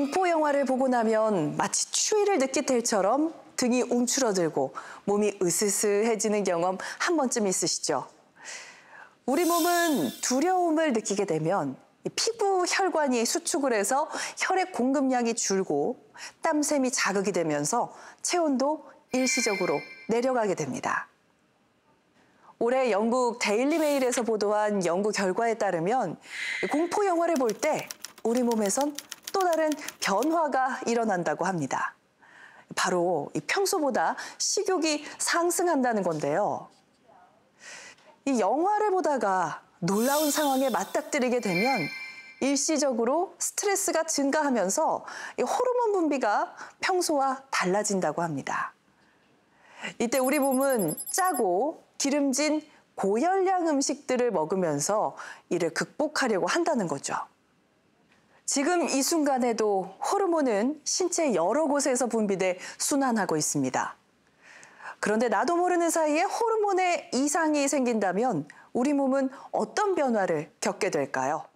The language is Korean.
공포 영화를 보고 나면 마치 추위를 느낄 때처럼 등이 움츠러들고 몸이 으스스해지는 경험 한 번쯤 있으시죠? 우리 몸은 두려움을 느끼게 되면 피부 혈관이 수축을 해서 혈액 공급량이 줄고 땀샘이 자극이 되면서 체온도 일시적으로 내려가게 됩니다. 올해 영국 데일리 메일에서 보도한 연구 결과에 따르면 공포 영화를 볼 때 우리 몸에선 또 다른 변화가 일어난다고 합니다. 바로 평소보다 식욕이 상승한다는 건데요. 이 영화를 보다가 놀라운 상황에 맞닥뜨리게 되면 일시적으로 스트레스가 증가하면서 호르몬 분비가 평소와 달라진다고 합니다. 이때 우리 몸은 짜고 기름진 고열량 음식들을 먹으면서 이를 극복하려고 한다는 거죠. 지금 이 순간에도 호르몬은 신체 여러 곳에서 분비돼 순환하고 있습니다. 그런데 나도 모르는 사이에 호르몬에 이상이 생긴다면 우리 몸은 어떤 변화를 겪게 될까요?